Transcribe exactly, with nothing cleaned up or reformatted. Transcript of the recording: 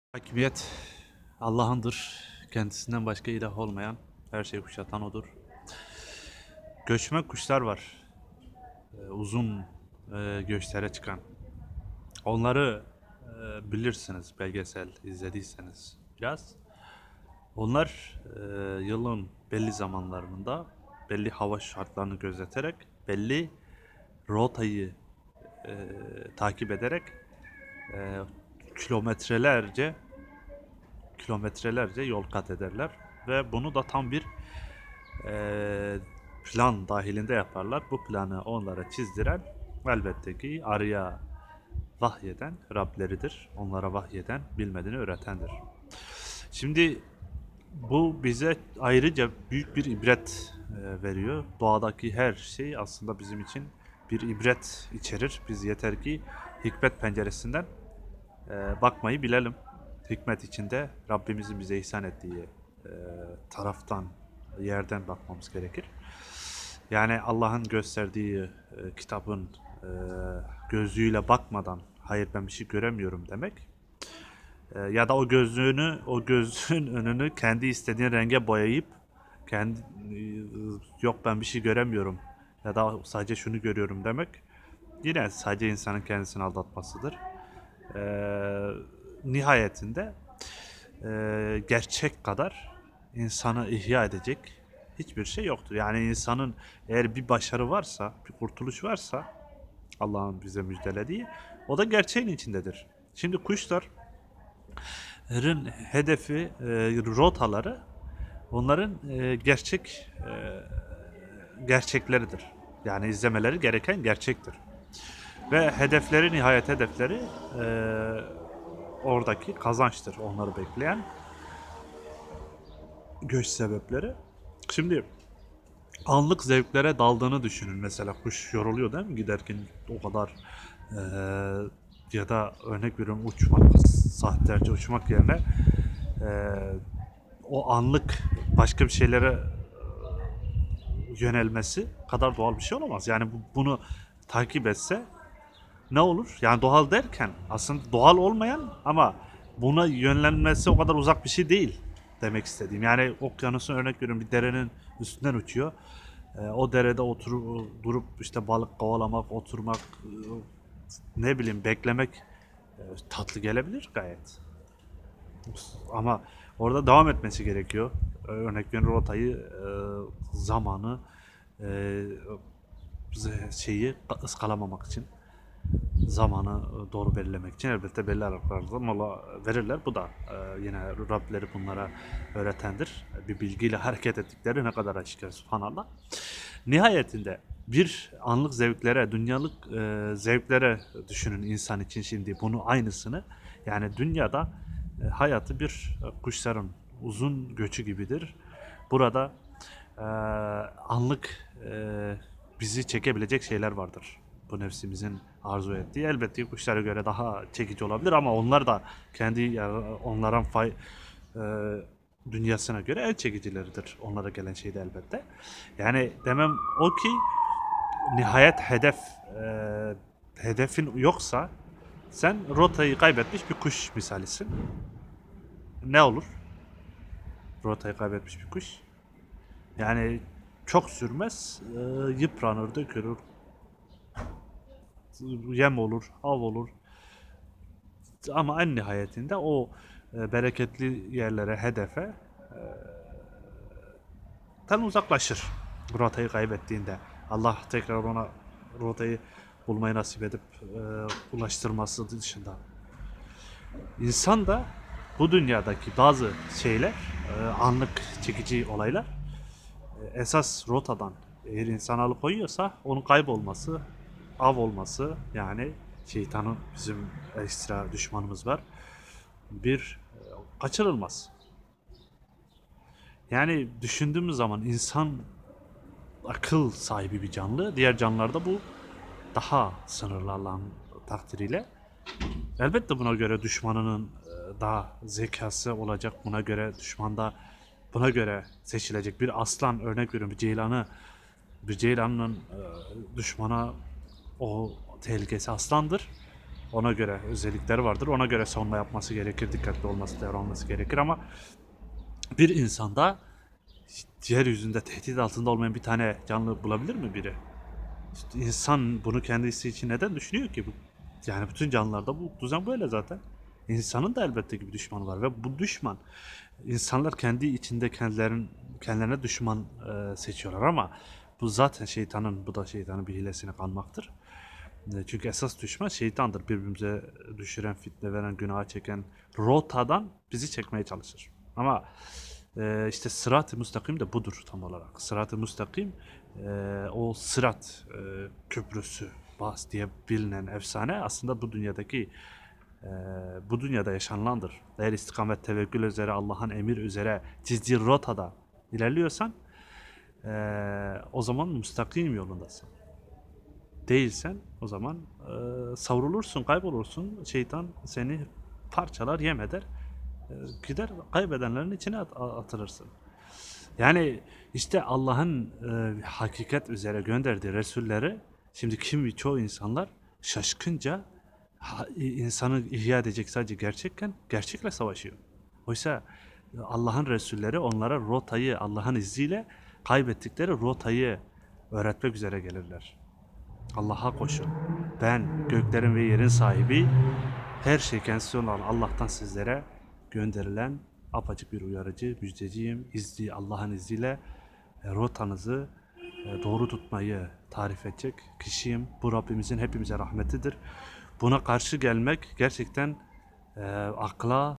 Hakimiyet Allah'ındır. Kendisinden başka ilah olmayan, her şeyi kuşatan O'dur. Göçmen kuşlar var. Ee, uzun e, göçlere çıkan. Onları e, bilirsiniz, belgesel izlediyseniz biraz. Onlar e, yılın belli zamanlarında belli hava şartlarını gözeterek, belli rotayı e, takip ederek e, kilometrelerce kilometrelerce yol kat ederler ve bunu da tam bir e, plan dahilinde yaparlar. Bu planı onlara çizdiren elbette ki arıya vahyeden Rableridir. Onlara vahyeden, bilmediğini öğretendir. Şimdi bu bize ayrıca büyük bir ibret e, veriyor. Doğadaki her şey aslında bizim için bir ibret içerir. Biz yeter ki hikmet penceresinden e, bakmayı bilelim. Hikmet içinde Rabbimizin bize ihsan ettiği e, taraftan, yerden bakmamız gerekir. Yani Allah'ın gösterdiği e, kitabın e, gözlüğüyle bakmadan hayır ben bir şey göremiyorum demek. E, ya da o gözlüğünü, o gözlüğün önünü kendi istediğin renge boyayıp kendi e, yok ben bir şey göremiyorum ya da sadece şunu görüyorum demek. Yine sadece insanın kendisini aldatmasıdır. E, Nihayetinde e, gerçek kadar insanı ihya edecek hiçbir şey yoktur. Yani insanın eğer bir başarı varsa, bir kurtuluş varsa Allah'ın bize müjdelediği o da gerçeğin içindedir. Şimdi kuşların hedefi, e, rotaları onların e, gerçek e, gerçekleridir. Yani izlemeleri gereken gerçektir. Ve hedefleri, nihayet hedefleri e, oradaki kazançtır onları bekleyen göç sebepleri. Şimdi anlık zevklere daldığını düşünün. Mesela kuş yoruluyor değil mi giderken o kadar eee, ya da örnek veriyorum uçmak, saatlerce uçmak yerine eee, o anlık başka bir şeylere yönelmesi kadar doğal bir şey olamaz. Yani bu, bunu takip etse ne olur? Yani doğal derken aslında doğal olmayan ama buna yönlenmesi o kadar uzak bir şey değil demek istediğim. Yani okyanusun örnek veriyorum bir derenin üstünden uçuyor. Ee, o derede oturup durup işte balık kovalamak, oturmak, e, ne bileyim beklemek e, tatlı gelebilir gayet. Ama orada devam etmesi gerekiyor. Ee, Örnek veriyorum rotayı, e, zamanı, e, şeyi ıskalamamak için zamanı doğru belirlemek için elbette belli aralıklarla mola verirler. Bu da e, yine Rableri bunlara öğretendir. Bir bilgiyle hareket ettikleri ne kadar aşikar subhanallah. Nihayetinde bir anlık zevklere, dünyalık e, zevklere düşünün insan için şimdi bunu aynısını. Yani dünyada e, hayatı bir e, kuşların uzun göçü gibidir. Burada e, anlık e, bizi çekebilecek şeyler vardır. Bu nefsimizin arzu ettiği. Elbette kuşlara göre daha çekici olabilir ama onlar da kendi yani onların fay, e, dünyasına göre el çekicileridir. Onlara gelen şey de elbette. Yani demem o ki nihayet hedef e, hedefin yoksa sen rotayı kaybetmiş bir kuş misalisin. Ne olur? Rotayı kaybetmiş bir kuş. Yani çok sürmez, e, yıpranır, dökülür, yem olur, av olur. Ama en nihayetinde o e, bereketli yerlere, hedefe tan uzaklaşır. Rotayı kaybettiğinde. Allah tekrar ona rotayı bulmayı nasip edip e, ulaştırması dışında. İnsan da bu dünyadaki bazı şeyler, e, anlık çekici olaylar e, esas rotadan eğer insan alıkoyuyorsa onun kaybolması, av olması yani şeytanın bizim ekstra düşmanımız var. Bir e, kaçırılmaz. Yani düşündüğümüz zaman insan akıl sahibi bir canlı. Diğer canlılarda bu daha sınırlı Allah'ın takdiriyle. Elbette buna göre düşmanının e, daha zekası olacak. Buna göre düşmanda buna göre seçilecek. Bir aslan örnek veriyorum bir ceylanı bir ceylanın e, düşmana o tehlikesi aslandır. Ona göre özellikleri vardır. Ona göre savunma yapması gerekir. Dikkatli olması, davranması gerekir ama bir insanda yeryüzünde tehdit altında olmayan bir tane canlı bulabilir mi biri? İşte insan bunu kendisi için neden düşünüyor ki? Bu, yani bütün canlılarda bu düzen böyle zaten. İnsanın da elbette ki bir düşmanı var ve bu düşman insanlar kendi içinde kendilerin kendilerine düşman e, seçiyorlar ama bu zaten şeytanın bu da şeytanın bir hilesine kanmaktır. E, Çünkü esas düşman şeytandır. Birbirimize düşüren, fitne veren, günaha çeken rotadan bizi çekmeye çalışır. Ama e, işte sırat-ı müstakim de budur tam olarak. Sırat-ı müstakim e, o sırat e, köprüsü Bas diye bilinen efsane aslında bu dünyadaki e, bu dünyada yaşanılandır. Eğer istikamet tevekkül üzere Allah'ın emir üzere çizdiği rotada ilerliyorsan e, o zaman müstakim yolundasın. Değilsen o zaman e, savrulursun, kaybolursun. Şeytan seni parçalar, yem eder. E, gider kaybedenlerin içine at- atılırsın. Yani işte Allah'ın e, hakikat üzere gönderdiği Resulleri şimdi kimi çoğu insanlar şaşkınca ha- insanı ihya edecek sadece gerçekken gerçekle savaşıyor. Oysa Allah'ın Resulleri onlara rotayı Allah'ın izniyle kaybettikleri rotayı öğretmek üzere gelirler. Allah'a koşun. Ben göklerin ve yerin sahibi, her şey kendisi olan Allah'tan sizlere gönderilen apaçık bir uyarıcı, müjdeciyim. İzni, Allah'ın izniyle e, rotanızı e, doğru tutmayı tarif edecek kişiyim. Bu Rabbimizin hepimize rahmetidir. Buna karşı gelmek gerçekten e, akla